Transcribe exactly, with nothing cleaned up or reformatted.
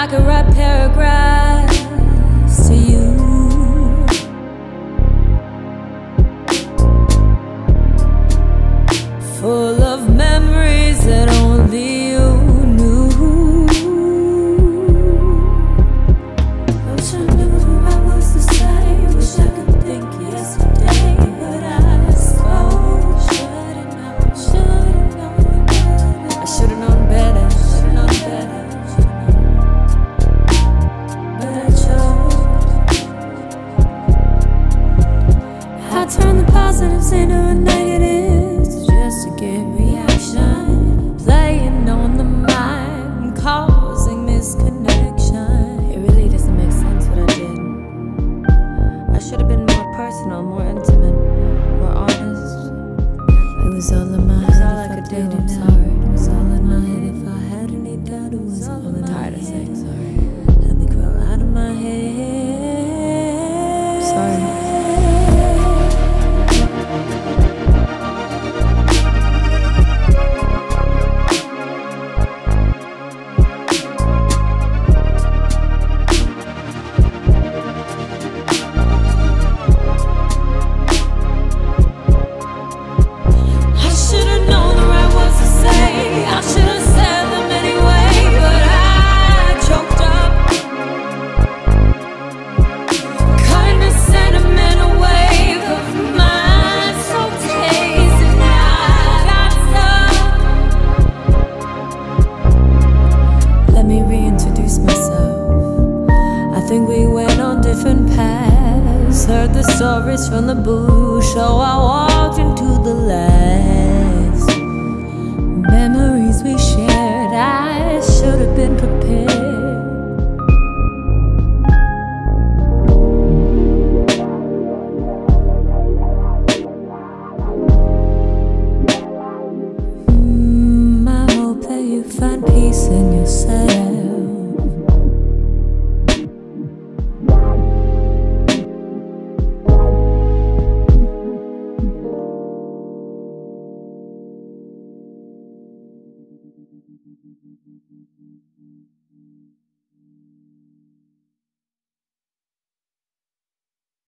I could write paragraphs to you, full of memories that only you knew. Wish I knew what I was to say. Wish I could think yesterday, but I suppose should've known, should've known better. I should've known better, should've known better. I turn the positives into a negatives just to get reaction, playing on the mind, causing misconnection. It really doesn't make sense what I did. I should have been more personal, more intimate, more honest. It was all in my head. All I could do. I'm sorry. It was all in my head. If I had any doubt, it was all in my head. I'm tired of saying sorry. Let me crawl out of my head. Sorry. I think we went on different paths, heard the stories from the bush. Oh, I